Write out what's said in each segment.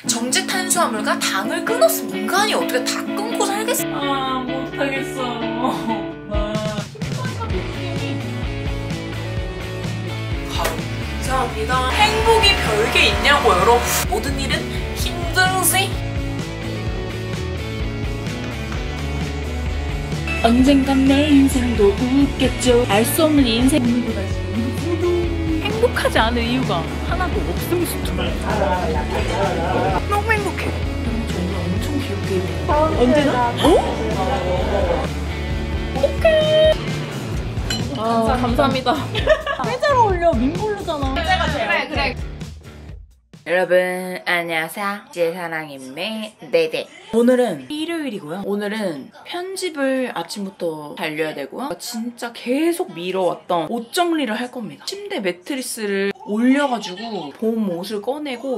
정제 탄수화물과 당을 끊었어. 인간이 어떻게 다 끊고 살겠어? 아 못하겠어. 감사합니다. 행복이 별게 있냐고 여러분. 모든 일은 힘들지? 언젠간 내 인생도 웃겠죠. 알 수 없는 인생. 행복하지 않을 이유가 하나도 없음수투. 너무 행복해. 정말 엄청 귀엽게 입는 거. 언제나? 오케이. 아 감사합니다. 왜 잘 어울려? 민물루잖아. 그래. 여러분 안녕하세요. 제사랑입니다. 네네. 오늘은 일요일이고요. 오늘은 편집을 아침부터 달려야 되고요. 진짜 계속 미뤄왔던 옷 정리를 할 겁니다. 침대 매트리스를 올려가지고 봄 옷을 꺼내고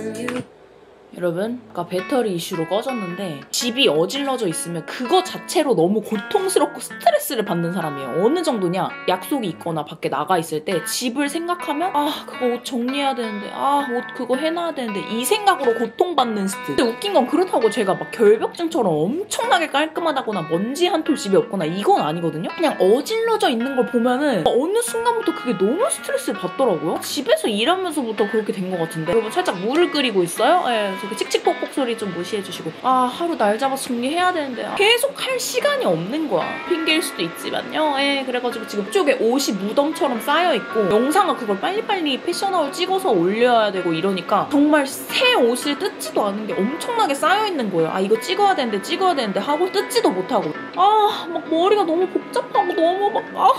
여러분, 아까 배터리 이슈로 꺼졌는데 집이 어질러져 있으면 그거 자체로 너무 고통스럽고 스트레스를 받는 사람이에요. 어느 정도냐? 약속이 있거나 밖에 나가 있을 때 집을 생각하면 아, 그거 옷 정리해야 되는데 아, 옷 그거 해놔야 되는데 이 생각으로 고통받는 스트레스. 근데 웃긴 건 그렇다고 제가 막 결벽증처럼 엄청나게 깔끔하다거나 먼지 한 톨 집에 없거나 이건 아니거든요? 그냥 어질러져 있는 걸 보면은 어느 순간부터 그게 너무 스트레스를 받더라고요. 집에서 일하면서부터 그렇게 된 것 같은데 여러분 살짝 물을 끓이고 있어요? 예. 그 칙칙폭폭 소리 좀 무시해주시고 아 하루 날 잡아서 정리해야 되는데 계속 할 시간이 없는 거야. 핑계일 수도 있지만요. 예, 그래가지고 지금 쪽에 옷이 무덤처럼 쌓여있고 영상을 그걸 빨리빨리 패션아웃 찍어서 올려야 되고 이러니까 정말 새 옷을 뜯지도 않은 게 엄청나게 쌓여있는 거예요. 아 이거 찍어야 되는데 하고 뜯지도 못하고 아 막 머리가 너무 복잡하고 너무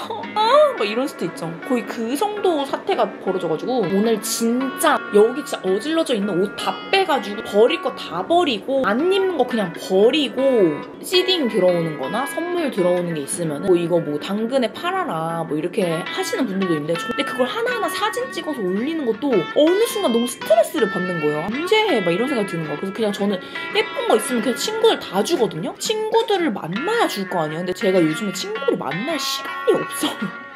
막 이런 수도 있죠. 거의 그 정도 사태가 벌어져가지고 오늘 진짜 여기 진짜 어질러져 있는 옷 다 빼가지고 버릴 거 다 버리고 안 입는 거 그냥 버리고 시딩 들어오는 거나 선물 들어오는 게 있으면 뭐 이거 뭐 당근에 팔아라 뭐 이렇게 하시는 분들도 있는데 근데 그걸 하나하나 사진 찍어서 올리는 것도 어느 순간 너무 스트레스를 받는 거예요. 언제 해? 막 이런 생각이 드는 거야. 그래서 그냥 저는 예쁜 거 있으면 그냥 친구들 다 주거든요. 친구들을 만나야 줄 거 아니에요. 근데 제가 요즘에 친구를 만날 시간이 없어요.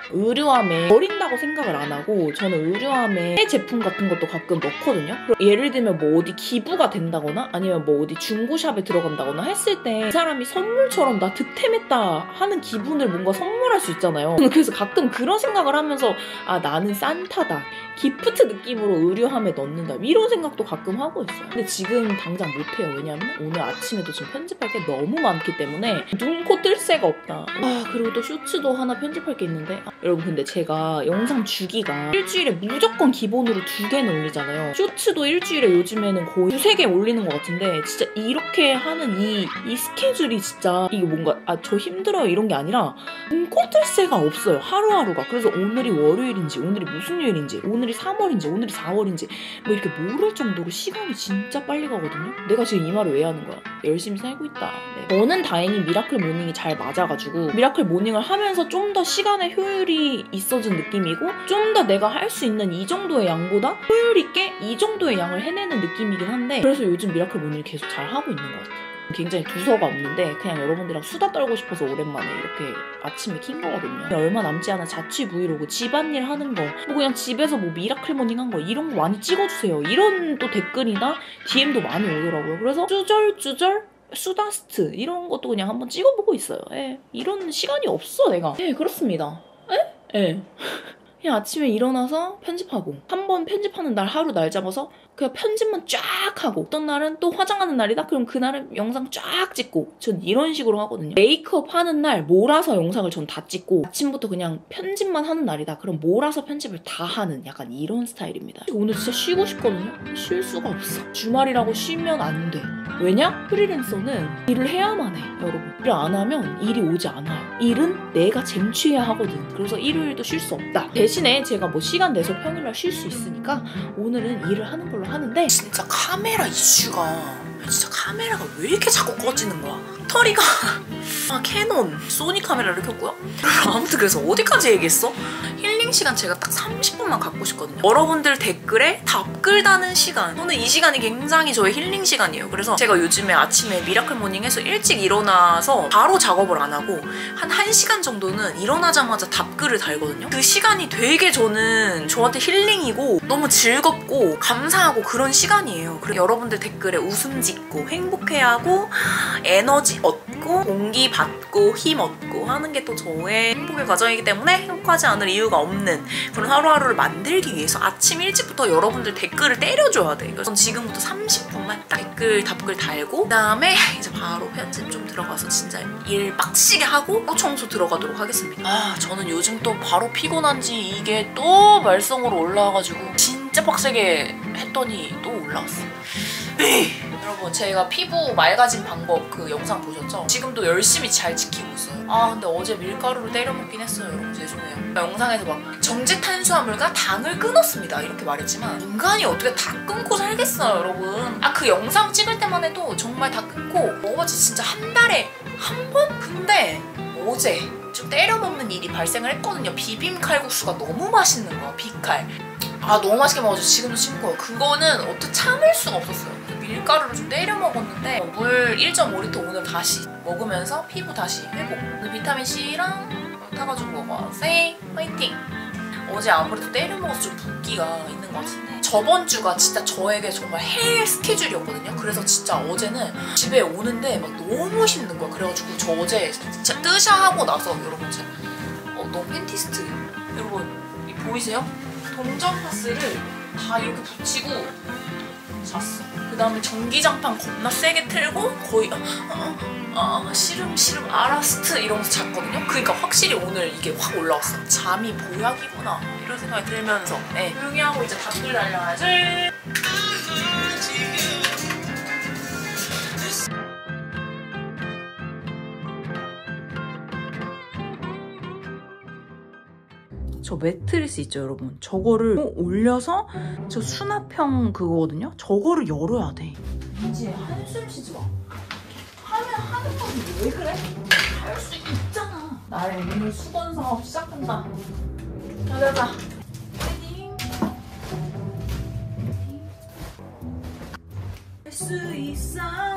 의류함에 버린다고 생각을 안 하고 저는 의류함에 새 제품 같은 것도 가끔 넣거든요. 예를 들면 뭐 어디 기부가 된다거나 아니면 뭐 어디 중고샵에 들어간다거나 했을 때 그 사람이 선물처럼 나 득템했다 하는 기분을 뭔가 선물할 수 있잖아요. 그래서 가끔 그런 생각을 하면서 아 나는 산타다. 기프트 느낌으로 의류함에 넣는다 이런 생각도 가끔 하고 있어요. 근데 지금 당장 못해요. 왜냐면 오늘 아침에도 지금 편집할 게 너무 많기 때문에 눈코 뜰 새가 없다. 아 그리고 또 쇼츠도 하나 편집할 게 있는데 여러분 근데 제가 영상 주기가 일주일에 무조건 기본으로 2개는 올리잖아요. 쇼츠도 일주일에 요즘에는 거의 2~3개 올리는 것 같은데 진짜 이렇게 하는 이 스케줄이 진짜 이게 뭔가 아 저 힘들어요 이런 게 아니라 눈코 뜰 새가 없어요. 하루하루가. 그래서 오늘이 월요일인지 오늘이 무슨 요일인지 오늘이 3월인지 오늘이 4월인지 뭐 이렇게 모를 정도로 시간이 진짜 빨리 가거든요. 내가 지금 이 말을 왜 하는 거야? 열심히 살고 있다. 네. 저는 다행히 미라클 모닝이 잘 맞아가지고 미라클 모닝을 하면서 좀 더 시간의 효율이 있어진 느낌이고 좀 더 내가 할 수 있는 이 정도의 양보다 효율 있게 이 정도의 양을 해내는 느낌이긴 한데 그래서 요즘 미라클 모닝을 계속 잘 하고 있는 것 같아요. 굉장히 두서가 없는데 그냥 여러분들이랑 수다 떨고 싶어서 오랜만에 이렇게 아침에 킨 거거든요. 얼마 남지 않은 자취 브이로그 집안일 하는 거 뭐 그냥 집에서 뭐 미라클 모닝 한 거 이런 거 많이 찍어주세요. 이런 또 댓글이나 DM도 많이 오더라고요. 그래서 쭈절쭈절 수다스트 이런 것도 그냥 한번 찍어보고 있어요. 예. 이런 시간이 없어 내가. 예 그렇습니다. 예? 예. 그냥 아침에 일어나서 편집하고 한 번 편집하는 날 하루 날 잡아서 그냥 편집만 쫙 하고 어떤 날은 또 화장하는 날이다? 그럼 그날은 영상 쫙 찍고 전 이런 식으로 하거든요. 메이크업 하는 날 몰아서 영상을 전 다 찍고 아침부터 그냥 편집만 하는 날이다? 그럼 몰아서 편집을 다 하는 약간 이런 스타일입니다. 오늘 진짜 쉬고 싶거든요? 쉴 수가 없어. 주말이라고 쉬면 안 돼. 왜냐? 프리랜서는 일을 해야만 해 여러분. 일을 안 하면 일이 오지 않아요. 일은 내가 쟁취해야 하거든. 그래서 일요일도 쉴 수 없다. 대신에 제가 뭐 시간 내서 평일날 쉴 수 있으니까 오늘은 일을 하는 걸로 하는데 진짜 카메라 이슈가 진짜 카메라가 왜 이렇게 자꾸 꺼지는 거야? 터리가 캐논 소니 카메라를 켰고요. 아무튼 그래서 어디까지 얘기했어? 힐링 힐링 시간 제가 딱 30분만 갖고 싶거든요. 여러분들 댓글에 답글 다는 시간, 저는 이 시간이 굉장히 저의 힐링 시간이에요. 그래서 제가 요즘에 아침에 미라클 모닝 해서 일찍 일어나서 바로 작업을 안 하고 한 1시간 정도는 일어나자마자 답글을 달거든요. 그 시간이 되게 저한테 힐링이고 너무 즐겁고 감사하고 그런 시간이에요. 그리고 여러분들 댓글에 웃음 짓고 행복해하고 에너지 얻고 공기 받고 힘 얻고 하는 게 또 저의 행복의 과정이기 때문에 행복하지 않을 이유가 없는 그런 하루하루를 만들기 위해서 아침 일찍부터 여러분들 댓글을 때려줘야 돼. 그래서 지금부터 30분만 댓글 답글 달고 그다음에 이제 바로 편집 좀 들어가서 진짜 일 빡시게 하고 또 청소 들어가도록 하겠습니다. 저는 요즘 또 바로 피곤한지 이게 또 말썽으로 올라와가지고 진짜 빡세게 했더니 또 올라왔어. 여러분 제가 피부 맑아진 방법 그 영상 보셨죠? 지금도 열심히 잘 지키고 있어요. 근데 어제 밀가루를 때려 먹긴 했어요. 여러분 죄송해요. 영상에서 막 정제 탄수화물과 당을 끊었습니다 이렇게 말했지만 인간이 어떻게 다 끊고 살겠어요 여러분. 그 영상 찍을 때만 해도 정말 다 끊고 먹었지 진짜 한 달에 한 번? 근데 어제 좀 때려 먹는 일이 발생을 했거든요. 비빔 칼국수가 너무 맛있는 거야. 비칼. 너무 맛있게 먹어서 지금도 씹고요. 그거는 어떻게 참을 수가 없었어요. 밀가루를 좀 때려 먹었는데 물 1.5리터 오늘 다시 먹으면서 피부 다시 회복. 비타민C랑 타가지고 먹어세 화이팅! 어제 아무래도 때려 먹어서 좀 붓기가 있는 것 같은데 저번 주가 진짜 저에게 정말 헬 스케줄이었거든요. 그래서 진짜 어제는 집에 오는데 막 너무 힘든 거야. 그래가지고 저 어제 진짜 뜨샤하고 나서 여러분 진짜 너무 팬티스트 여러분 이 보이세요? 동전 파스를 다 이렇게 붙이고 잤어. 그 다음에 전기장판 겁나 세게 틀고 거의 시름 아라스트 이러면서 잤거든요. 그러니까 확실히 오늘 이게 확 올라왔어. 잠이 보약이구나 이런 생각이 들면서 조용히 하고 이제 답글 달려야지. 저 매트리스 있죠 여러분? 저거를 올려서 저 수납형 그거거든요? 저거를 열어야 돼. 이제 한숨 쉬지 마. 하는 건데 왜 그래? 할 수 있잖아. 나의 오늘 수건 사업 시작한다. 가자. 파이팅. 할 수 있어.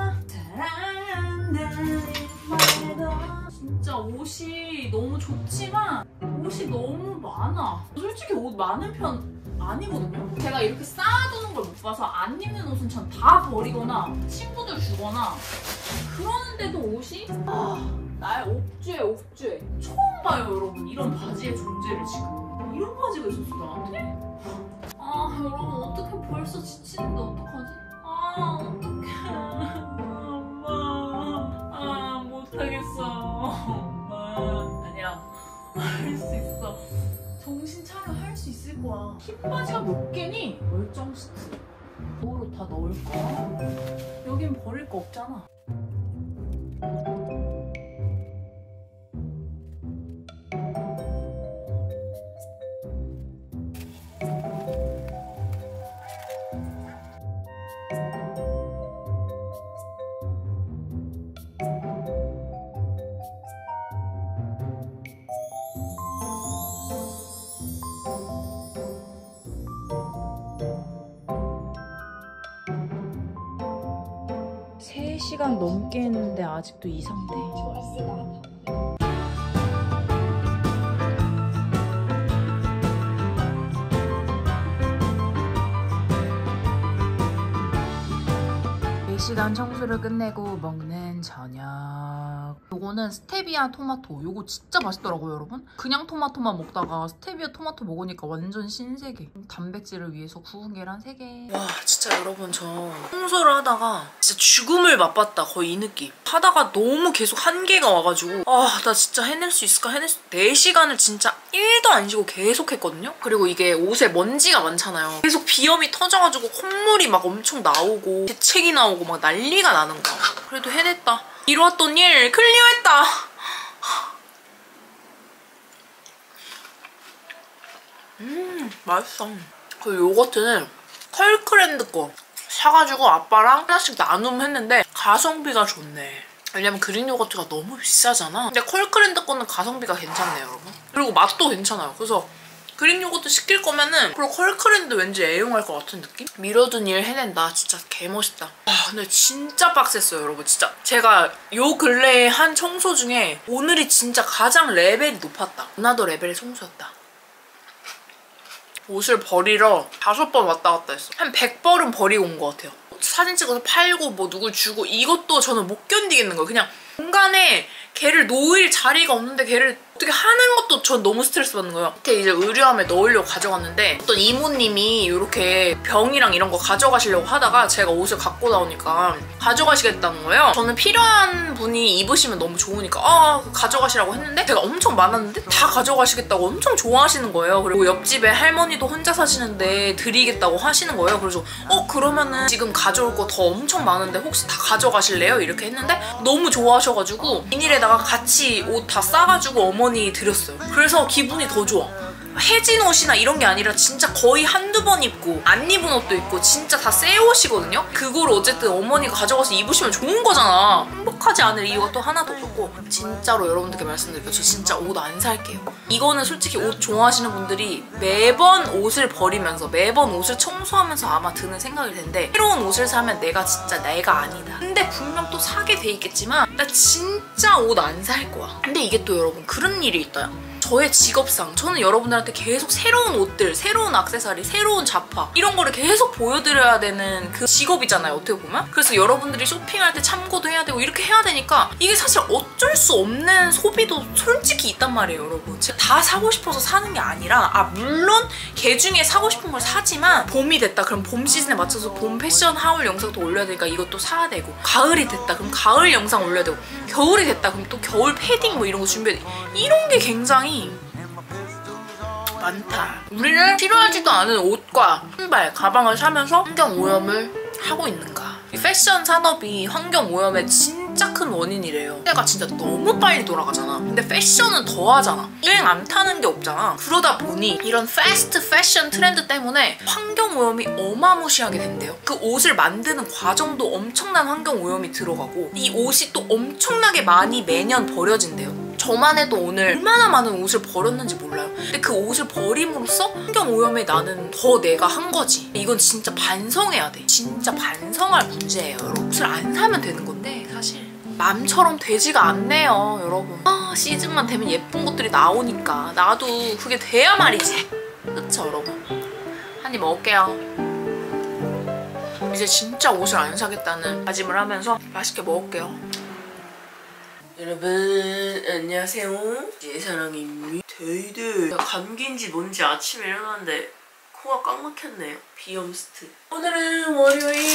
사랑한다는 말도 진짜 옷이 너무 좋지만 옷이 너무 많아. 솔직히 옷 많은 편 아니거든요. 제가 이렇게 쌓아두는 걸 못 봐서 안 입는 옷은 전 다 버리거나 친구들 주거나 그러는데도 옷이 나의 옥죄 처음 봐요 여러분. 이런 바지의 존재를 지금. 이런 바지가 있었어 나한테? 여러분 어떡해. 벌써 지치는데 어떡하지? 어떡해. 엄마 못하겠어. 엄마 아니야 할 수 있어. 정신 차려. 할 수 있을 거야. 흰 바지가 몇 개니? 멀쩡 시트. 거울로 다 넣을까? 여긴 버릴 거 없잖아. 시간 넘게 했는데 아직도 이 상태. 시간 청소를 끝내고 먹는 저녁. 요거는 스테비아 토마토. 요거 진짜 맛있더라고요 여러분. 그냥 토마토만 먹다가 스테비아 토마토 먹으니까 완전 신세계. 단백질을 위해서 구운 계란 3개. 와 진짜 여러분 저 청소를 하다가 진짜 죽음을 맛봤다. 거의 이 느낌. 하다가 너무 계속 한계가 와가지고 나 진짜 해낼 수 있을까? 4시간을 진짜 1도 안 쉬고 계속 했거든요. 그리고 이게 옷에 먼지가 많잖아요. 계속 비염이 터져가지고 콧물이 막 엄청 나오고 재채기 나오고 막 난리가 나는 거야. 그래도 해냈다. 이루었던 일 클리어했다. 맛있어. 그 요거트는 컬크랜드 거 사가지고 아빠랑 하나씩 나눔했는데 가성비가 좋네. 왜냐면 그릭 요거트가 너무 비싸잖아. 근데 컬크랜드 거는 가성비가 괜찮네요 여러분. 그리고 맛도 괜찮아요. 그래서 그릭 요거트 시킬 거면은 앞으로 컬크랜드 왠지 애용할 것 같은 느낌? 미뤄둔 일 해낸다. 진짜 개멋있다. 근데 진짜 빡셌어요, 여러분. 진짜 제가 요 근래에 한 청소 중에 오늘이 진짜 가장 레벨이 높았다. 누나도 레벨의 청소였다. 옷을 버리러 5번 왔다 갔다 했어. 한 100벌은 버리고 온 것 같아요. 사진 찍어서 팔고 뭐 누굴 주고 이것도 저는 못 견디겠는 거예요. 그냥 공간에 걔를 놓을 자리가 없는데 걔를 어떻게 하는 것도 전 너무 스트레스 받는 거예요. 밑에 이제 의류함에 넣으려고 가져갔는데 어떤 이모님이 이렇게 병이랑 이런 거 가져가시려고 하다가 제가 옷을 갖고 나오니까 가져가시겠다는 거예요. 저는 필요한 분이 입으시면 너무 좋으니까 가져가시라고 했는데 제가 엄청 많았는데 다 가져가시겠다고 엄청 좋아하시는 거예요. 그리고 옆집에 할머니도 혼자 사시는데 드리겠다고 하시는 거예요. 그래서 그러면은 지금 가져올 거 더 엄청 많은데 혹시 다 가져가실래요? 이렇게 했는데 너무 좋아하셔가지고 비닐에다가 같이 옷 다 싸가지고 어머니 드렸어요. 그래서 기분이 더 좋아. 해진 옷이나 이런 게 아니라 진짜 거의 한두 번 입고 안 입은 옷도 있고 진짜 다 새 옷이거든요? 그거를 어쨌든 어머니가 가져가서 입으시면 좋은 거잖아. 행복하지 않을 이유가 또 하나도 없고 진짜로 여러분들께 말씀드릴게요. 저 진짜 옷 안 살게요. 이거는 솔직히 옷 좋아하시는 분들이 매번 옷을 버리면서 매번 옷을 청소하면서 아마 드는 생각일 텐데 새로운 옷을 사면 내가 진짜 내가 아니다. 근데 분명 또 사게 돼 있겠지만 나 진짜 옷 안 살 거야. 근데 이게 또 여러분 그런 일이 있어요. 저의 직업상 저는 여러분들한테 계속 새로운 옷들, 새로운 액세서리, 새로운 자파 이런 거를 계속 보여드려야 되는 그 직업이잖아요, 어떻게 보면. 그래서 여러분들이 쇼핑할 때 참고도 해야 되고 이렇게 해야 되니까 이게 사실 어쩔 수 없는 소비도 솔직히 있단 말이에요, 여러분. 제가 다 사고 싶어서 사는 게 아니라 물론 걔 중에 사고 싶은 걸 사지만 봄이 됐다 그럼 봄 시즌에 맞춰서 봄 패션 하울 영상도 올려야 되니까 이것도 사야 되고 가을이 됐다 그럼 가을 영상 올려야 되고 겨울이 됐다 그럼 또 겨울 패딩 뭐 이런 거 준비해야 돼. 이런 게 굉장히 많다. 우리는 필요하지도 않은 옷과 신발, 가방을 사면서 환경오염을 하고 있는가. 이 패션 산업이 환경오염의 진짜 큰 원인이래요. 시대가 진짜 너무 빨리 돌아가잖아. 근데 패션은 더 하잖아. 유행 안 타는 게 없잖아. 그러다 보니 이런 패스트 패션 트렌드 때문에 환경오염이 어마무시하게 된대요. 그 옷을 만드는 과정도 엄청난 환경오염이 들어가고 이 옷이 또 엄청나게 많이 매년 버려진대요. 저만 해도 오늘 얼마나 많은 옷을 버렸는지 몰라요. 근데 그 옷을 버림으로써 환경오염에 나는 더 내가 한 거지. 이건 진짜 반성해야 돼. 진짜 반성할 문제예요, 여러분. 옷을 안 사면 되는 건데 사실 맘처럼 되지가 않네요, 여러분. 시즌만 되면 예쁜 것들이 나오니까 나도 그게 돼야 말이지. 그쵸, 여러분? 한 입 먹을게요. 이제 진짜 옷을 안 사겠다는 다짐을 하면서 맛있게 먹을게요. 여러분 안녕하세요, 예사랑입니다. 저희들 감기인지 뭔지 아침에 일어났는데 코가 꽉 막혔네요. 비염스트. 오늘은 월요일.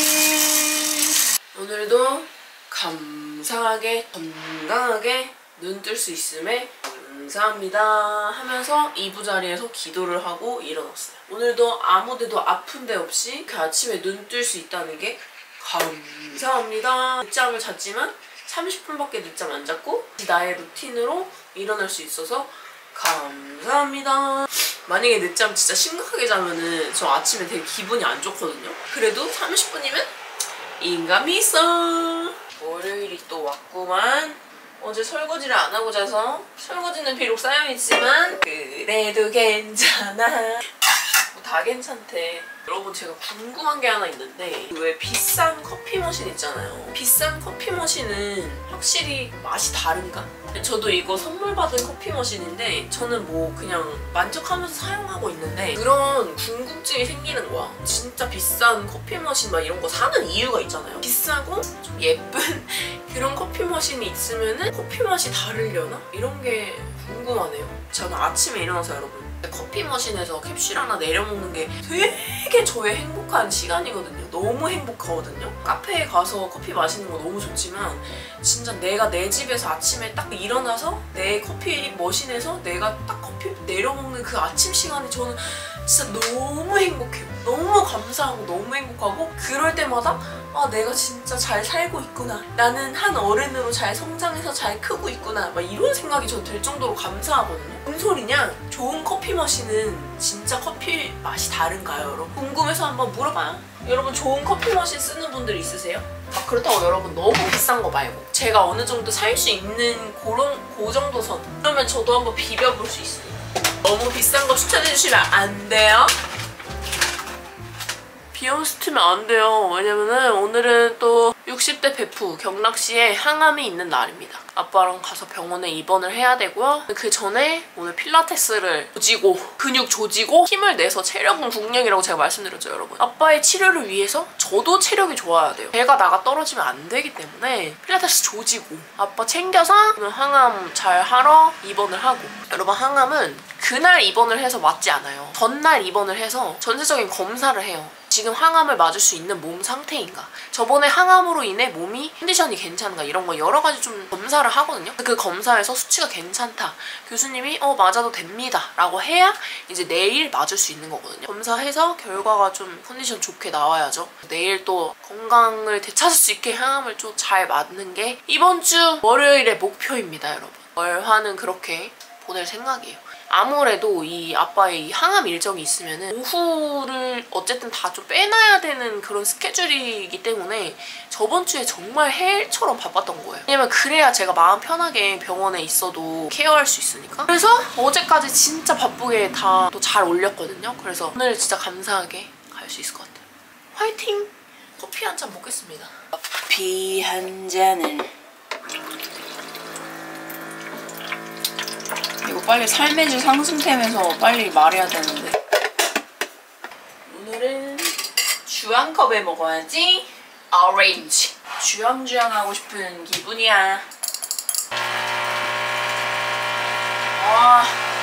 오늘도 감사하게 건강하게 눈 뜰 수 있음에 감사합니다 하면서 이부자리에서 기도를 하고 일어났어요. 오늘도 아무데도 아픈 데 없이 그 아침에 눈 뜰 수 있다는 게 감사합니다. 늦잠을 잤지만 30분밖에 늦잠 안 잤고 나의 루틴으로 일어날 수 있어서 감사합니다. 만약에 늦잠 진짜 심각하게 자면은 저 아침에 되게 기분이 안 좋거든요. 그래도 30분이면 인감이 있어. 월요일이 또 왔구만. 어제 설거지를 안 하고 자서 설거지는 비록 쌓여있지만 그래도 괜찮아. 다 괜찮대. 여러분 제가 궁금한 게 하나 있는데 왜 비싼 커피 머신 있잖아요. 비싼 커피 머신은 확실히 맛이 다른가? 저도 이거 선물 받은 커피 머신인데 저는 뭐 그냥 만족하면서 사용하고 있는데 그런 궁금증이 생기는 거야. 진짜 비싼 커피 머신 막 이런 거 사는 이유가 있잖아요. 비싸고 좀 예쁜 그런 커피 머신이 있으면은 커피 맛이 다르려나? 이런 게 궁금하네요. 저는 아침에 일어나서 여러분 커피 머신에서 캡슐 하나 내려먹는 게 되게 저의 행복한 시간이거든요. 너무 행복하거든요. 카페에 가서 커피 마시는 거 너무 좋지만 진짜 내가 내 집에서 아침에 딱 일어나서 내 커피 머신에서 내가 딱 커피 내려먹는 그 아침 시간이 저는 진짜 너무 행복해요. 너무 감사하고 너무 행복하고 그럴 때마다 내가 진짜 잘 살고 있구나. 나는 한 어른으로 잘 성장해서 잘 크고 있구나. 막 이런 생각이 전 들 정도로 감사하거든요. 뭔 소리냐? 좋은 커피 머신은 진짜 커피 맛이 다른가요, 여러분? 궁금해서 한번 물어봐요. 여러분 좋은 커피 머신 쓰는 분들 있으세요? 그렇다고 여러분 너무 비싼 거 말고 제가 어느 정도 살 수 있는 그 정도 선. 그러면 저도 한번 비벼볼 수 있으니까. 너무 비싼 거 추천해주시면 안 돼요? 비염스트면 안 돼요. 왜냐면은 오늘은 또 60대 베프 경락씨의 항암이 있는 날입니다. 아빠랑 가서 병원에 입원을 해야 되고요. 그 전에 오늘 필라테스를 조지고 근육 조지고 힘을 내서 체력은 국력이라고 제가 말씀드렸죠, 여러분. 아빠의 치료를 위해서 저도 체력이 좋아야 돼요. 배가 나가 떨어지면 안 되기 때문에 필라테스 조지고 아빠 챙겨서 오늘 항암 잘 하러 입원을 하고. 여러분, 항암은 그날 입원을 해서 맞지 않아요. 전날 입원을 해서 전체적인 검사를 해요. 지금 항암을 맞을 수 있는 몸 상태인가, 저번에 항암으로 인해 몸이 컨디션이 괜찮은가, 이런 거 여러 가지 좀 검사를 하거든요. 그 검사에서 수치가 괜찮다, 교수님이 맞아도 됩니다 라고 해야 이제 내일 맞을 수 있는 거거든요. 검사해서 결과가 좀 컨디션 좋게 나와야죠. 내일 또 건강을 되찾을 수 있게 항암을 좀 잘 맞는 게 이번 주 월요일의 목표입니다, 여러분. 월화는 그렇게 보낼 생각이에요. 아무래도 이 아빠의 이 항암 일정이 있으면은 오후를 어쨌든 다 좀 빼놔야 되는 그런 스케줄이기 때문에 저번 주에 정말 헬처럼 바빴던 거예요. 왜냐면 그래야 제가 마음 편하게 병원에 있어도 케어할 수 있으니까. 그래서 어제까지 진짜 바쁘게 다 또 잘 올렸거든요. 그래서 오늘 진짜 감사하게 갈 수 있을 것 같아요. 화이팅! 커피 한 잔 먹겠습니다. 커피 한 잔을. 이거 빨리 삶의 질 상승템에서 빨리 말해야 되는데. 오늘은 주황컵에 먹어야지. 오렌지. 주황주황하고 싶은 기분이야. 와,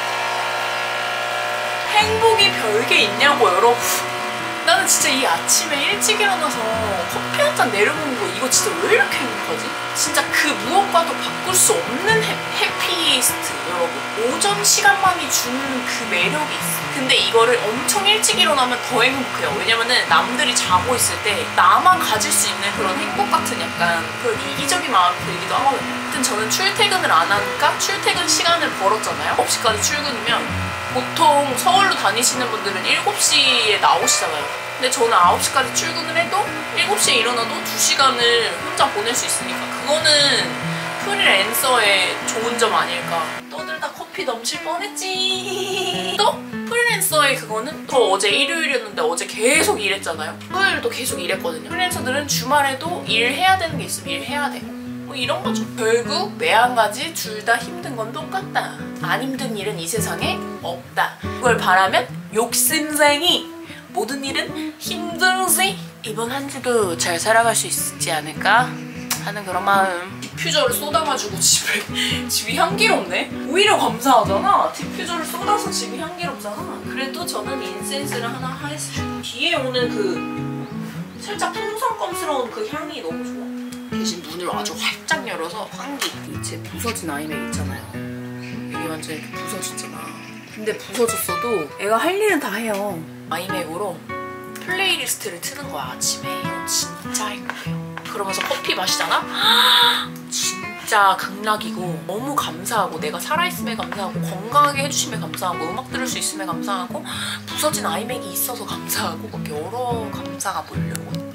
행복이 별게 있냐고, 여러분. 나는 진짜 이 아침에 일찍 일어나서 커피 한 잔 내려놓는 거, 이거 진짜 왜 이렇게 행복하지? 진짜 그 무엇과도 바꿀 수 없는 해피스트, 여러분. 오전 시간만이 주는 그 매력이 있어. 근데 이거를 엄청 일찍 일어나면 더 행복해요. 왜냐면은 남들이 자고 있을 때 나만 가질 수 있는 그런 행복 같은 약간 그런 이기적인 마음이 들기도 하거든요. 하여튼 저는 출퇴근을 안 하니까 출퇴근 시간을 벌었잖아요. 9시까지 출근이면 보통 서울로 다니시는 분들은 7시에 나오시잖아요. 근데 저는 9시까지 출근을 해도 7시에 일어나도 2시간을 혼자 보낼 수 있으니까 그거는 프리랜서의 좋은 점 아닐까. 떠들다 커피 넘칠 뻔했지. 또 프리랜서의 그거는 저 어제 일요일이었는데 어제 계속 일했잖아요. 토요일도 계속 일했거든요. 프리랜서들은 주말에도 일해야 되는 게 있으면 일해야 되고 뭐 이런 거죠. 결국 매한가지 둘 다 힘든 건 똑같다. 안 힘든 일은 이 세상에 없다. 그걸 바라면 욕심쟁이 모든 일은 힘들지. 이번 한 주도 잘 살아갈 수 있지 않을까 하는 그런 마음. 디퓨저를 쏟아가지고 집이 향기롭네? 오히려 감사하잖아. 디퓨저를 쏟아서 집이 향기롭잖아. 그래도 저는 인센스를 하나 하겠습니다. 뒤에 오는 그 살짝 풍선껌스러운 그 향이 너무 좋아. 대신 문을 아주 활짝 열어서 환기. 제 부서진 아이맥 있잖아요. 이게 완전 이렇게 부서졌잖아. 근데 부서졌어도 애가 할 일은 다 해요. 아이맥으로 플레이리스트를 트는 거야, 아침에. 이건 진짜 행복해요. 그러면서 커피 마시잖아? 진짜 극락이고 너무 감사하고, 내가 살아있음에 감사하고, 건강하게 해주심에 감사하고, 음악 들을 수 있음에 감사하고, 부서진 아이맥이 있어서 감사하고, 막 여러 감사가 몰려오고.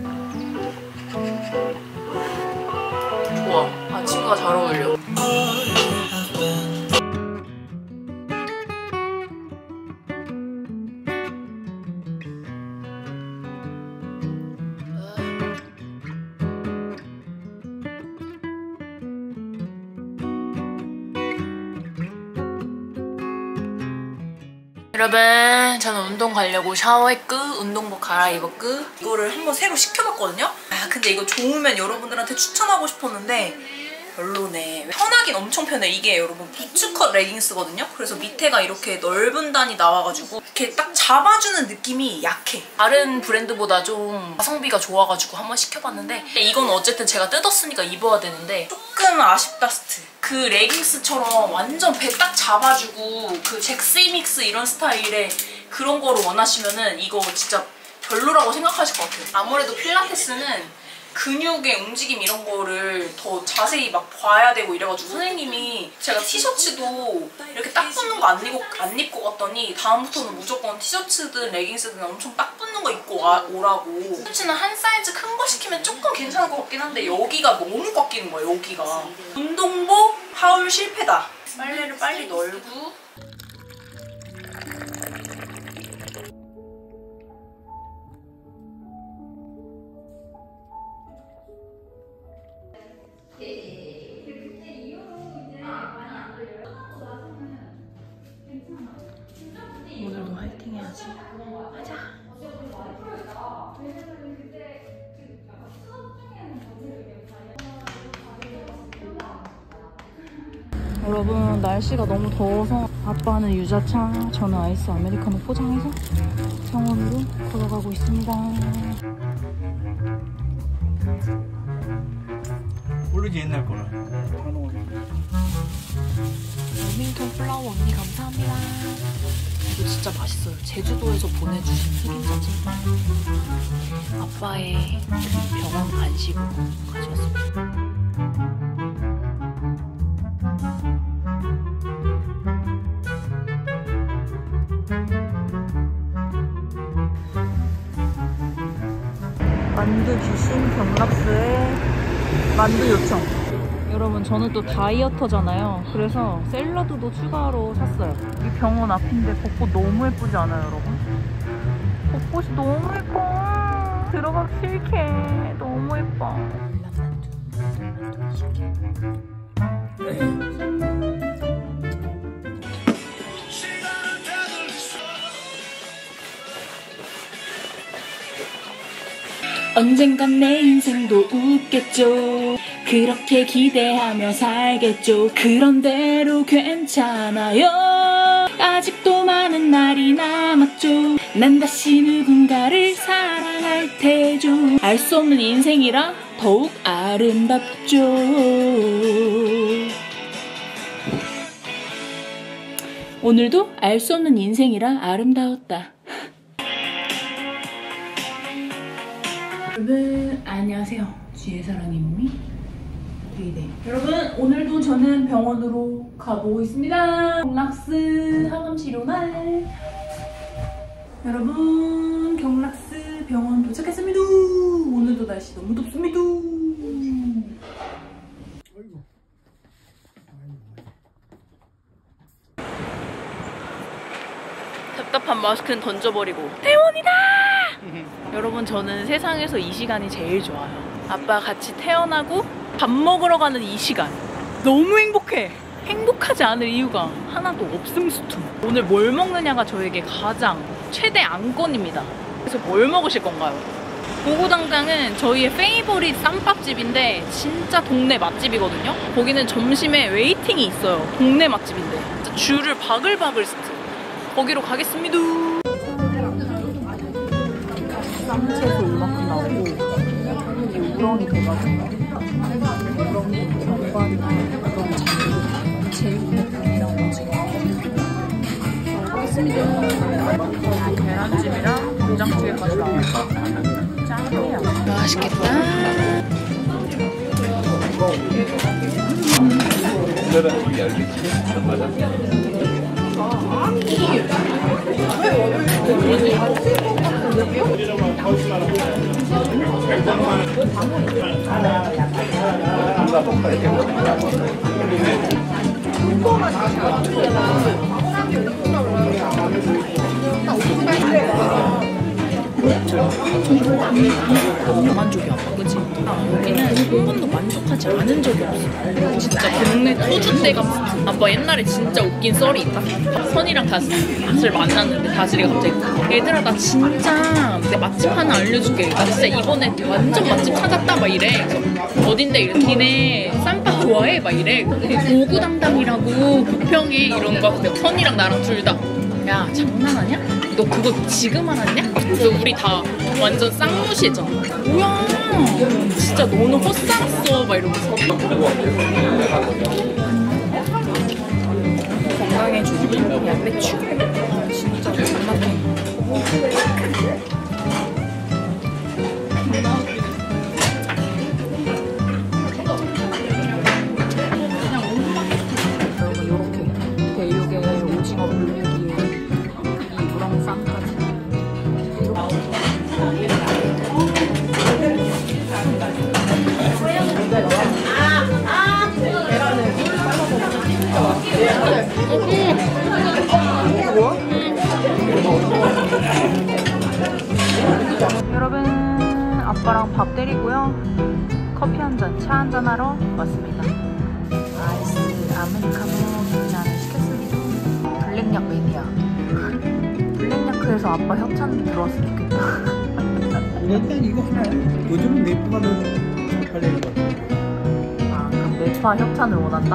좋아. 아침과 잘 어울려. 여러분, 저는 운동 가려고 샤워했고 운동복 갈아입었고 이거를 한번 새로 시켜봤거든요? 아, 근데 이거 좋으면 여러분들한테 추천하고 싶었는데 별로네. 편하긴 엄청 편해. 이게 여러분 부츠컷 레깅스거든요? 그래서 밑에가 이렇게 넓은 단이 나와가지고 이렇게 딱 잡아주는 느낌이 약해. 다른 브랜드보다 좀 가성비가 좋아가지고 한번 시켜봤는데 이건 어쨌든 제가 뜯었으니까 입어야 되는데 조금 아쉽다 스트. 그 레깅스처럼 완전 배 딱 잡아주고 그 잭스미믹스 이런 스타일의 그런 거를 원하시면은 이거 진짜 별로라고 생각하실 것 같아요. 아무래도 필라테스는 근육의 움직임 이런 거를 더 자세히 막 봐야 되고 이래가지고 선생님이 제가 티셔츠도 이렇게 딱 붙는 거 안 입고 갔더니 다음부터는 무조건 티셔츠든 레깅스든 엄청 딱 붙는 거 입고 오라고. 티셔츠는 한 사이즈 큰 거 시키면 조금 괜찮을 것 같긴 한데 여기가 너무 꽉 끼는 거야, 여기가. 운동복 하울 실패다. 빨래를 빨리 널고 가자. 여러분 날씨가 너무 더워서 아빠는 유자차, 저는 아이스 아메리카노 포장해서 병원으로 걸어가고 있습니다. 모르지 옛날 거는. 레밍턴 플라워 언니 감사합니다. 이거 진짜 맛있어요. 제주도에서 보내주신 튀김자체. 아빠의 병원 간식으로 가져왔습니다. 만두 주신 경락스의 만두 요청. 여러분 저는 또 다이어터잖아요. 그래서 샐러드도 추가로 샀어요. 이 병원 앞인데 벚꽃 너무 예쁘지 않아요 여러분? 벚꽃이 너무 예뻐. 들어가기 싫게. 너무 예뻐. 언젠간 내 인생도 웃겠죠. 그렇게 기대하며 살겠죠. 그런 대로 괜찮아요. 아직도 많은 날이 남았죠. 난 다시 누군가를 사랑할 테죠. 알 수 없는 인생이라 더욱 아름답죠. 오늘도 알 수 없는 인생이라 아름다웠다. 여러분 안녕하세요. 지혜 사랑님이 데이데이. 여러분 오늘도 저는 병원으로 가보고 있습니다. 경락스 항암치료날. 여러분 경락스 병원 도착했습니다. 오늘도 날씨 너무 덥습니다. 답답한 마스크는 던져버리고 퇴원이다! 여러분 저는 세상에서 이 시간이 제일 좋아요. 아빠 같이 태어나고 밥 먹으러 가는 이 시간 너무 행복해. 행복하지 않을 이유가 하나도 없음수tum. 오늘 뭘 먹느냐가 저에게 가장 최대 안건입니다. 그래서 뭘 먹으실 건가요? 고고당당은 저희의 페이보릿 쌈밥집인데 진짜 동네 맛집이거든요. 거기는 점심에 웨이팅이 있어요. 동네 맛집인데 진짜 줄을 바글바글 스트. 거기로 가겠습니다. 쌈채소 이만큼 나오고 이게 우렁이 돼가지고 우렁이 견과류 우렁이 장류 제육볶음이랑 오징어 먹겠습니다. 계란찜이랑 된장찌개까지 나오니까 짱이에요. 맛있겠다. 만족이야, 그치? 여기는 한 번도 만족하지 않은 적이 없어. 진짜 동네 터줏대감. 아빠 옛날에 진짜 웃긴 썰이 있다. 선이랑 다슬을 만났는데 다슬이가 갑자기 얘들아 나 진짜 내 맛집 하나 알려줄게. 나 진짜 이번에 완전 맛집 찾았다 막 이래. 그래서 어딘데 이래. 니네 쌈밥 좋아해? 막 이래. 고구당당이라고 부평에 이런 거. 근데 선이랑 나랑 둘 다 야 장난하냐? 너 그거 지금 알았냐? 그래서 우리 다 완전 쌍무시했잖아. 뭐야 진짜 너는 헛살았어 막 이러면서. 건강해주는 양배추. 진짜 존맛해. 여러분 요렇게 대육에 오징어 불고기에 이 우렁쌈까지. 여러분 아빠랑 밥 때리고요. 커피 한 잔, 차 한 잔 하러 왔습니다. 아이스 아메리카노 두 잔을 시켰습니다. 블랙약 매니아. 블랙약 그래서 아빠 협찬 들어왔으면 좋겠다. 일단 이거 하나야. 요즘은 네이버가 너무 잘 되는 것 같아. 아, 그럼 네파 협찬을 원한다?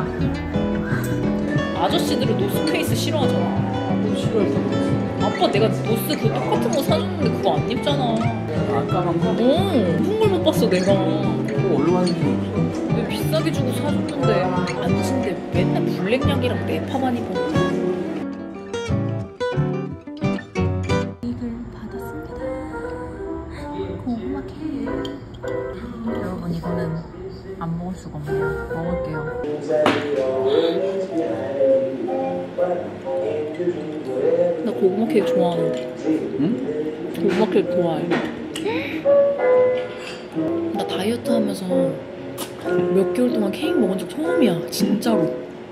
아저씨들은 노스페이스 싫어하잖아. 너무 싫어했어. 아빠 내가 노스 그 똑같은 거 사줬는데 그거 안 입잖아. 안 까만 거? 무슨 걸 못 봤어 내가. 그거 어디로 하는 게 없어. 왜 비싸게 주고 사줬는데 안 쓴데 맨날 블랙약이랑 네파만 입어. 여러분 이거는 안 먹을 수가 없네요. 먹을게요. 나 고구마 케이크 좋아하는데. 응? 고구마 케이크 좋아해. 나 다이어트 하면서 몇 개월 동안 케이크 먹은 적 처음이야. 진짜로.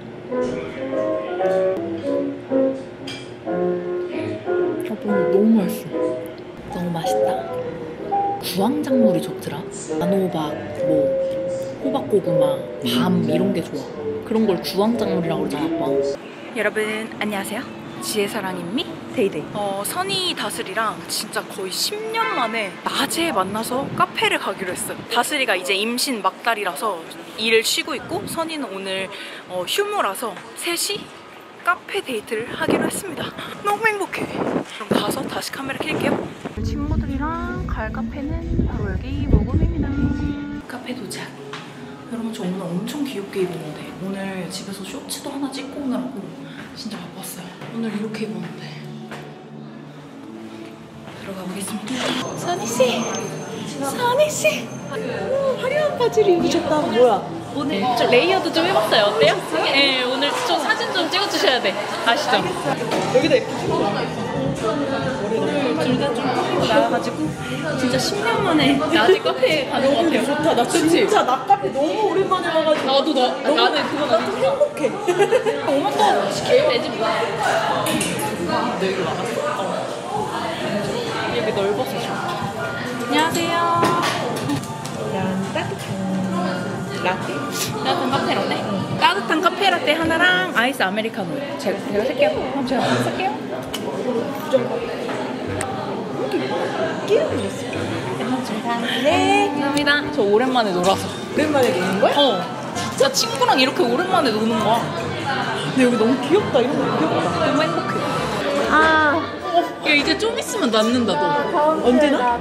너무 맛있어. 너무 맛있다. 구황작물이 좋더라. 단호박, 뭐 호박고구마, 밤 이런 게 좋아. 그런 걸 구황작물이라고 그러잖아 아빠. 여러분 안녕하세요. 지혜사랑입니 데이데이. 선희 다슬이랑 진짜 거의 10년 만에 낮에 만나서 카페를 가기로 했어요. 다슬이가 이제 임신 막달이라서 일을 쉬고 있고 선희는 오늘 휴무라서 셋이 카페 데이트를 하기로 했습니다. 너무 행복해. 그럼 가서 다시 카메라 켤게요. 친구들이랑 갈 카페는 바로 여기 모금입니다. 카페 도착. 여러분 저 오늘 엄청 귀엽게 입었는데 오늘 집에서 쇼츠도 하나 찍고 오느라고 진짜 바빴어요. 오늘 이렇게 입었는데 들어가 보겠습니다. 선희씨! 선희씨! 화려한 바지를 입으셨다. 뭐야? 오늘 좀 레이어드 좀 해봤어요. 어때요? 네, 오늘 좀 사진 좀 찍어주셔야 돼. 아시죠? 여기다 예쁘지? 오늘 둘 다 좀 꾸미고 나와가지고 진짜 10년 만에 낮에 카페에 가는 것 같아요. 좋다. 나 진짜 낮 카페 너무 오랜만에 와가지고 나도 나는 그거 나 좀 행복해. 오면 또 시키면 되지 뭐. 너 여기 와봤어? 여기 넓어서 좋아. 안녕하세요. 라떼? 따뜻한 카페라떼? 따뜻한 카페라떼 하나랑 아이스 아메리카노. 제가 쓸게요. 그럼 제가 쓸게요. 네. 감사합니다. 저 오랜만에 놀아서. 오랜만에 노는 거야? 진짜 친구랑 이렇게 오랜만에 노는 거야. 근데 여기 너무 귀엽다. 이런 거 귀엽다. 너무 행복해. 야 이제 좀 있으면 낫는다 너. 언제나?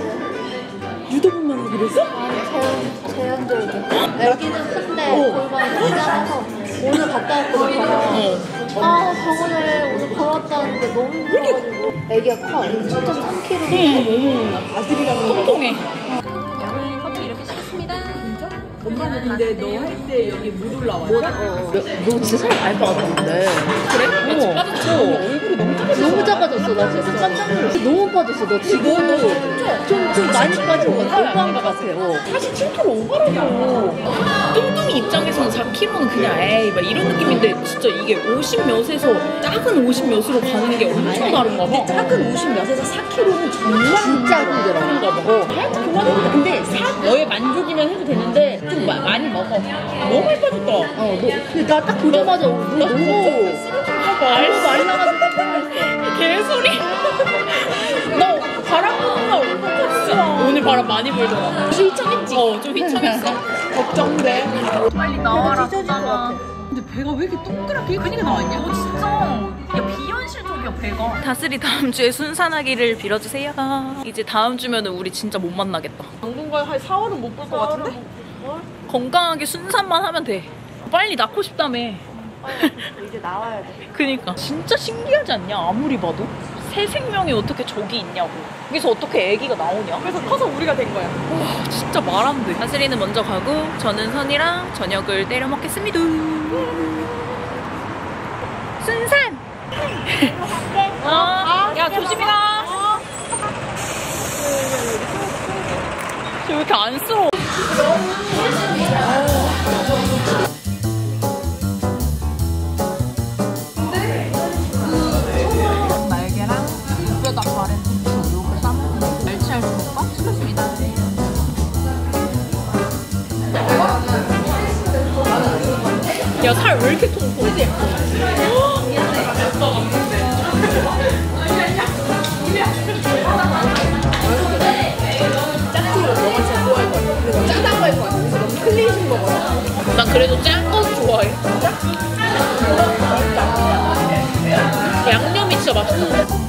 유도분만 하기로 했어? 아니 제한적이게 여기는 큰데 골반이 작아서 오늘 갔다 왔거든요. 병원에 오늘 걸어왔다는데 너무 힘들어가지고 애기가 커. 7.3kg. 아들이랑 통통해. 커피 이렇게 시켰습니다. 엄마는 근데 너 할 때 여기 못 올라와요? 너 진짜 살 갈 것 같은데. 그래? 나 지금 빠졌어. 얼굴이 너무 작아졌어. 너무 작아졌어. 나 지금 깜짝 놀랐어. 너무 빠졌어. 너 지금 좀 많이 빠진 것 같아. 오버한 것 같아. 47kg 오버라고. 뚱뚱이 입장에서는 4kg는 그냥 에이 막 이런 느낌인데 진짜 이게 50 몇에서 작은 50 몇으로 가는 게 엄청 다른가 봐. 작은 50 몇에서 4kg는 정말 진짜 힘들어. 그런가 봐. 살짝 그만하니까 근데 너의 만족이면 해도 되는데 좀 많이 먹어. 너무 많이 빠졌다. 너 근데 나 딱 보자마자 너무 많이 나가지고 깜짝 놀랐어. 개소리. 너 바람 부는 날 어떡했어? 오늘 바람 많이 불더라. 휘청했지? 좀 휘청했어. 걱정돼. 빨리 나와라. 근데 배가 왜 이렇게 동그랗게 크게 나왔냐? 진짜. 야 비현실적이야 배가. 다슬이 다음 주에 순산하기를 빌어주세요. 이제 다음 주면은 우리 진짜 못 만나겠다. 당분간 한 4월은 못 볼 것 같은데? 건강하게 순산만 하면 돼. 빨리 낳고 싶다며. 이제 나와야 돼. 그니까 진짜 신기하지 않냐? 아무리 봐도 새 생명이 어떻게 저기 있냐고. 여기서 어떻게 아기가 나오냐? 그래서 커서 우리가 된 거야. 와 진짜 말 안 돼. 다슬이는 먼저 가고 저는 선이랑 저녁을 때려 먹겠습니다. 순산. 야 조심히 가. 저 왜 이렇게 안쓰러워? 날개랑 뼈다 바른 고추 요거 싸먹는 멸치알 볶음밥 시켰습니다. 야 살 왜 이렇게 통통해? 천천히 먹어요. 난 그래도 짠 거 좋아해. 양념이 진짜 맛있어.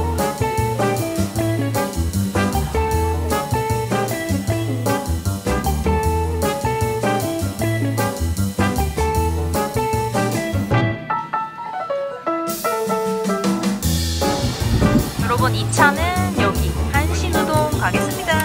여러분 2차는 여기 한신우동 가겠습니다.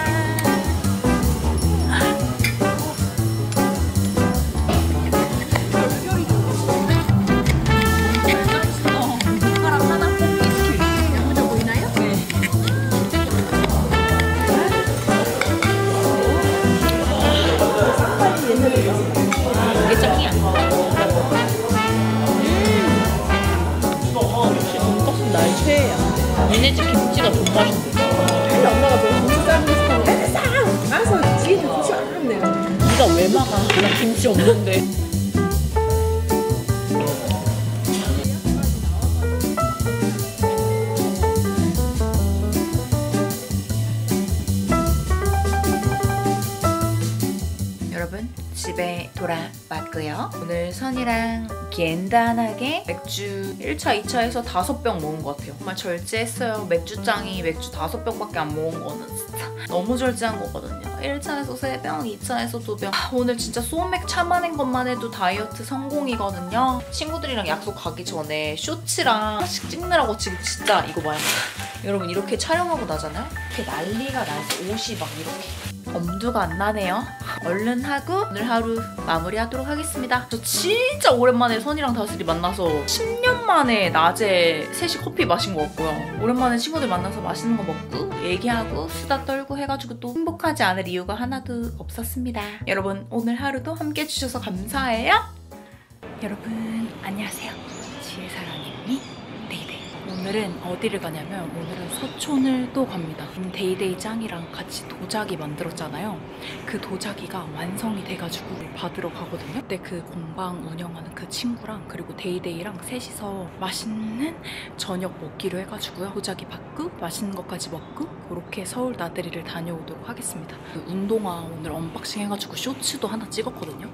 이게 짱이야. 역시 돈가스는 나의 최애야. 니네 집 김치가 좀 맛있어. 근데 엄마가 너무 김치 삶는 스타일인데 싹! 알아서 뒤에 김치 안 넣네요. 니가 왜 막아? 나 김치 없는데. 여러분 집에 돌아왔고요. 오늘 선이랑 간단하게 맥주 1차, 2차에서 5병 먹은 것 같아요. 정말 절제했어요. 맥주짱이 맥주 5병밖에 안 먹은 거는 진짜 너무 절제한 거거든요. 1차에서 3병, 2차에서 2병. 오늘 진짜 소맥 참아낸 것만 해도 다이어트 성공이거든요. 친구들이랑 약속 가기 전에 쇼츠랑 하나씩 찍느라고 지금 진짜 이거 봐요. 여러분 이렇게 촬영하고 나잖아요? 이렇게 난리가 나서 옷이 막 이렇게 엄두가 안 나네요. 얼른 하고 오늘 하루 마무리하도록 하겠습니다. 저 진짜 오랜만에 선이랑 다슬이 만나서 10년 만에 낮에 셋이 커피 마신 것 같고요. 오랜만에 친구들 만나서 맛있는 거 먹고 얘기하고 수다 떨고 해가지고 또 행복하지 않을 이유가 하나도 없었습니다. 여러분 오늘 하루도 함께 해주셔서 감사해요. 여러분 안녕하세요. 지혜사랑님이 데이데이. 오늘은 어디를 가냐면 오늘은 서촌을 또 갑니다. 데이데이 짱이랑 같이 도자기 만들었잖아요. 그 도자기가 완성이 돼가지고 받으러 가거든요. 근데 그 공방 운영하는 그 친구랑 그리고 데이데이랑 셋이서 맛있는 저녁 먹기로 해가지고요. 도자기 받고 맛있는 것까지 먹고 그렇게 서울 나들이를 다녀오도록 하겠습니다. 그 운동화 오늘 언박싱 해가지고 쇼츠도 하나 찍었거든요.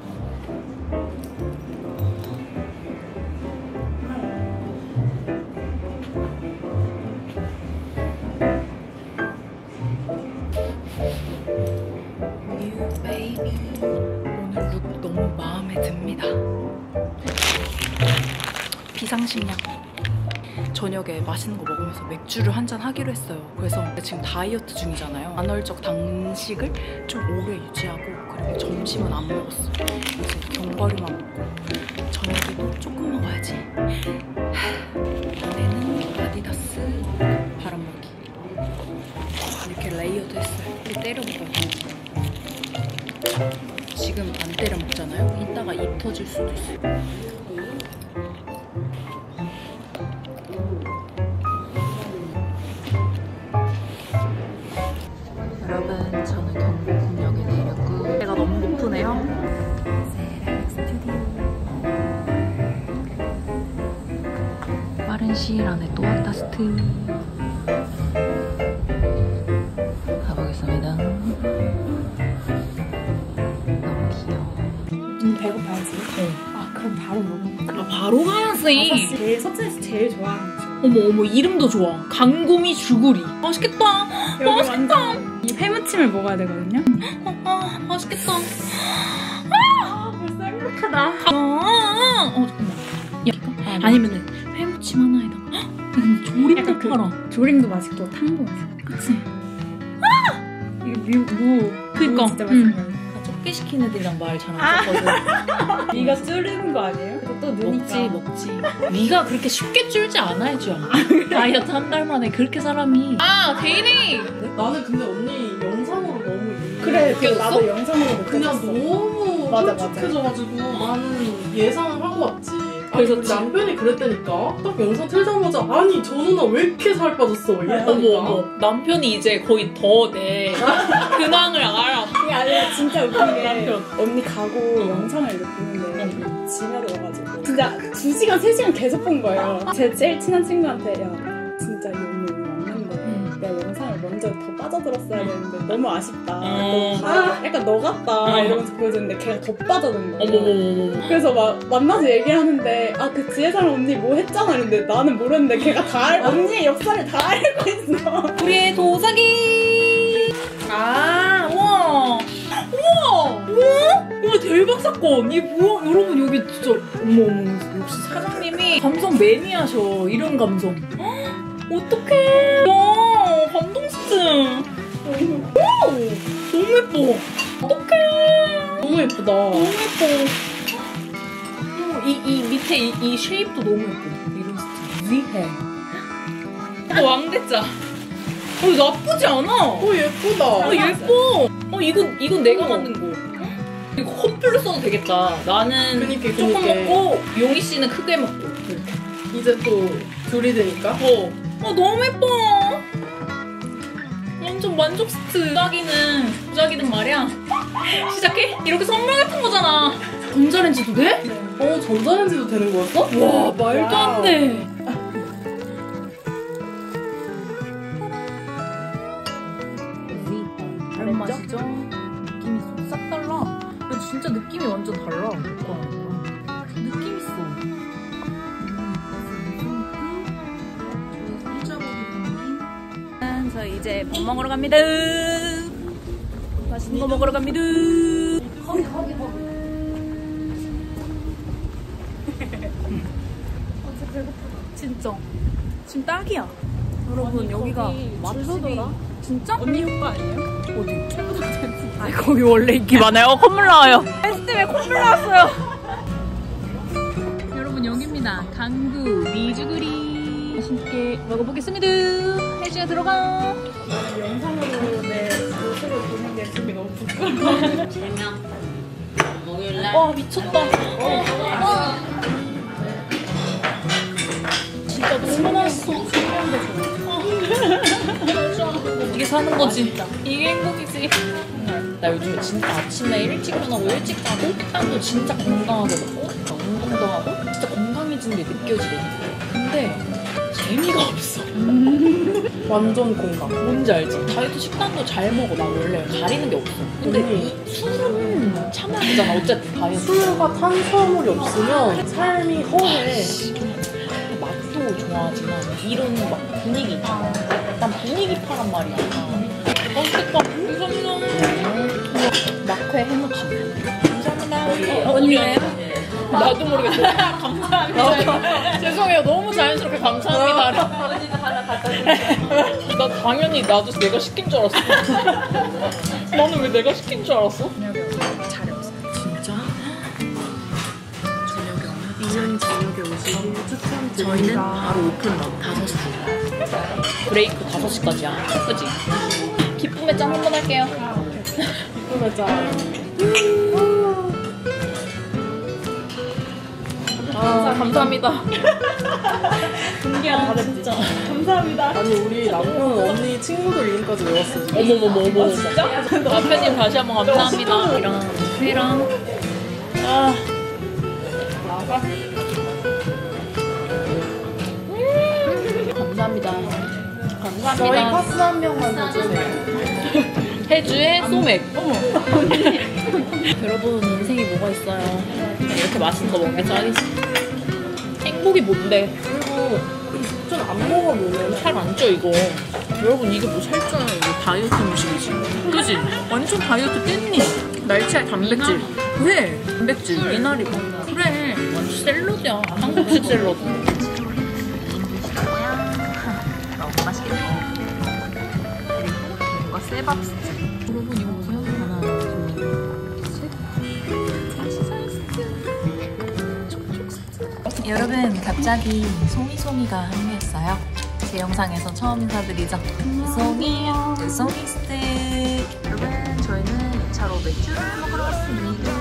오늘 룩 너무 마음에 듭니다. 비상식량. 저녁에 맛있는 거 먹으면서 맥주를 한잔 하기로 했어요. 그래서 지금 다이어트 중이잖아요. 간헐적 단식을 좀 오래 유지하고 그리고 점심은 안 먹었어. 그래서 견과류만 먹고 저녁에도 조금 먹어야지. 안에는 아디다스 바람막이. 이렇게 레이어드 했어요. 이렇게 때려 먹어요. 지금 안 때려 먹잖아요? 이따가 입 터질 수도 있어요. 여러분 저는 경복궁역에 내렸고 배가 너무 고프네요. 세락 스튜디오. 빠른 시일 안에 또 왔다 스트. 가보겠습니다. 배고파야지. 아 그럼 바로 먹어. 아, 바로 가야지. 제일 서천에서 제일 좋아하는 거. 어머 어머 이름도 좋아. 강곰이 주구리. 맛있겠다. 맛있겠다. 이 회무침을 먹어야 되거든요. 맛있겠다. 벌써 행복하다. 잠깐만. 야, 아니면은 회무침 하나에다가 조림도 팔아. 조림도 맛있고 탕도 맛있고. 그치? 이게 무 그니까. 진짜 맛있는 거예요. 좁게 시킨 애들이랑 말 잘 안 섞거든. 네가 줄이는 거 아니에요? 또 느니까. 먹지. 네가 그렇게 쉽게 줄지 않아야죠. 다이어트 한 달 만에 그렇게 사람이. 아, 데이데이! 나는 근데 언니 영상으로 너무 그래, 웃겼어? 나도 영상으로 그냥 느꼈어. 너무 맞아, 솔직해져가지고 나는 예상을 하고 왔지. 그래서 우리 남편이 그랬다니까. 딱 영상 틀자마자 아니 저 누나 왜 이렇게 살 빠졌어 이랬다니까. 어머. 남편이 이제 거의 더 내 근황을 알아. 그게 아니라 진짜 웃긴 게 남편. 언니 가고 영상을 이렇게 보는데 지나들어가지고 진짜 2시간, 3시간 계속 본 거예요. 제 제일 친한 친구한테 야 진짜 이거 오늘 왔는데 내가 영상을 먼저 더 빠져들었어야 되는데 너무 아쉽다. 어. 약간 너 같다 이러면서 보여줬는데 걔가 더 빠져든 거야. 어머머머머. 그래서 막 만나서 얘기하는데 그 지혜사랑 언니 뭐 했잖아 이랬는데 나는 모르는데 걔가 언니의 역사를 다 알고 있어. 우리의 도자기. 아, 우와. 우와. 우와 대박 사건. 이게 뭐야? 여러분 여기 진짜 어머 역시 사장님이 감성 매니아셔. 이런 감성. 어떡해. 와 감동 스트. 너무 예뻐. 어떡해. 너무 예쁘다. 너무 예뻐. 이 밑에 이 쉐입도 너무 예뻐. 이런 스트. 위해. 왕대자. 나쁘지 않아. 예쁘다. 예뻐. 이건 내가 만든 거. 이거 헛불로 써도 되겠다. 나는 그니까. 조금 먹고 용희 씨는 크게 먹고. 이렇게. 이제 또 둘이 되니까. 너무 예뻐. 완전 만족 스트. 부자기는 말이야. 시작해? 이렇게 선물 같은 거잖아. 전자레인지도 돼? 전자레인지도 되는 거였어? 와 말도 안 돼. 다른 맛이죠? 느낌이 싹 달라. 근데 진짜 느낌이 완전 달라. 느낌 있어. 저 이제 밥 먹으러 갑니다. 맛있는 거 먹으러 갑니다. 거기. 진짜 지금 딱이야. 여러분 여기가 맛집이 진짜? 언니 효과 아니에요? 어디? 아니 거기 원래 인기 많아요. 콧물 나와요. 페스티벌 콧물 나왔어요. 여러분 여기입니다. 강구 미주구리. 맛있게 먹어보겠습니다. 혜주야 들어가. 영상으로 내 모습을 보는 게 지금 너무 부끄러워. 와 미쳤다. 진짜 너무 맛있어. 이게 사는 거지. 이게 행복이지. 나 요즘에 진짜 아침에 일찍 일어나고 일찍 자고 식단도 진짜 건강하게 먹고 운동도 하고 진짜 건강해지는 게 느껴지거든. 근데 재미가 없어. 완전 공감. 뭔지 알지? 다이어트 식단도 잘 먹어. 나 원래 가리는 게 없어. 근데 이 술은 참아야 되잖아. 어쨌든 다이어트. 술과 탄수화물이 없으면 삶이 허해. 맛도 좋아하지만 이런 막 분위기 있잖아. 약간 분위기 파란 말이야. 맛있겠다. 감사합니다. 낙회 해놓자. 감사합니다. 언니예요? 나도 모르겠어. 감사합니다. 죄송해요. 너무 자연스럽게 감사합니다. 나 당연히 나도 내가 시킨 줄 알았어. 나는 왜 내가 시킨 줄 알았어? 잘해보세요. 진짜? 저녁에 오면 민현이 저녁에 오시고 저희는 바로 오픈 5시. 브레이크 5시까지야. 그치? 기쁨의 짠 한번 할게요. 기쁨의 짠. 감사합니다. 신기한 진짜. 감사합니다. 아니 우리 남편 언니 친구들 이름까지 외웠어. 어머머머. 진짜? 남편님 다시 한번 감사합니다. 이랑 회랑 감사합니다. 저희 파스 한 명만 더 주세요. 해주의 소맥. 어머. 여러분 인생이 뭐가 있어요? 이렇게 맛있는 거 먹는 게 짱이지. 행복이 뭔데? 그리고 좀 안 먹어보면 살 안 쪄 이거. 여러분 이게 뭐 살쪄요? 이거 다이어트 음식이지. 그지? 완전 다이어트 깻잎. 날치알 단백질. 왜? 단백질. 미나리. 그래. 완전 샐러드야. 한국식 샐러드. 너무 맛있겠네. 그리고 이거 쇠밥스트. 여러분 이거 보세요. 하나, 둘, 셋. 맛있어. 여러분 갑자기 송이송이가 합류했어요. 제 영상에서 처음 인사드리죠. 송이스트. 여러분 저희는 2차로 맥주를 먹으러 왔습니다.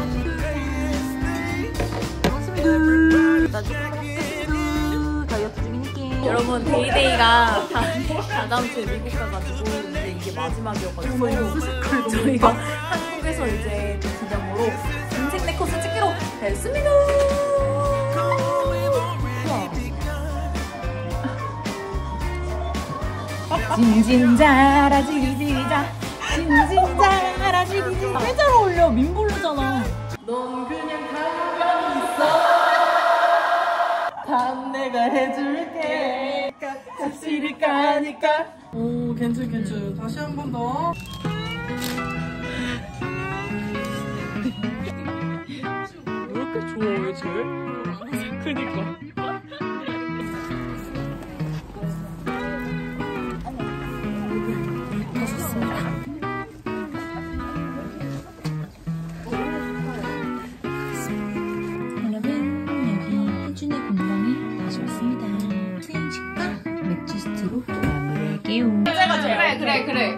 반갑습니다. 나 조금 먹겠습니다. 다이어트 중이니까. 여러분 데이데이가 다다음 주에 미국 가가지고 근데 이게 마지막이어가지고 저희가 한국에서 이제 기념으로 인생 네컷을 찍기로 했습니다. 징징자라 지기지기자 징징자라 지기지기 꽤 잘 어울려. 민블루잖아. 넌 그냥 가만히 있어. 다 내가 해줄게. 사실이 까니까. 오, 괜찮. 다시 한 번 더. 왜 이렇게 좋아해, 쟤? 그니까. 여러분, 여기 혜준의 공방에 다시 왔습니다. 수행식과 맥주스티로 마무리할게요. 그래.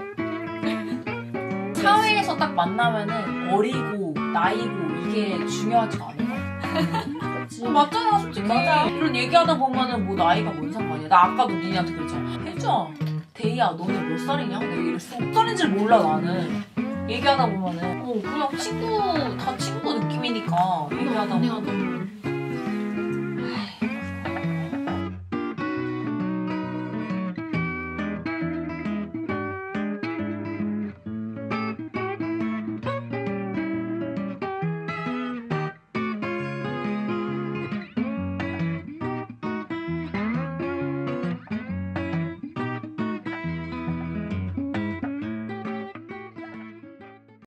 사회에서 딱 만나면은 어리고 나이고 이게 중요하지가 않아. 맞잖아, 솔직히. 맞아. 그런 얘기하다 보면은 뭐 나이가 뭔 상관이야. 나 아까도 니네한테 그랬잖아. 혜주야, 데이야, 너네 몇 살이냐? 내가 이랬어. 몇 살인지 몰라, 나는. 얘기하다 보면은 그냥 친구, 다 친구 느낌이니까 얘기하다 보면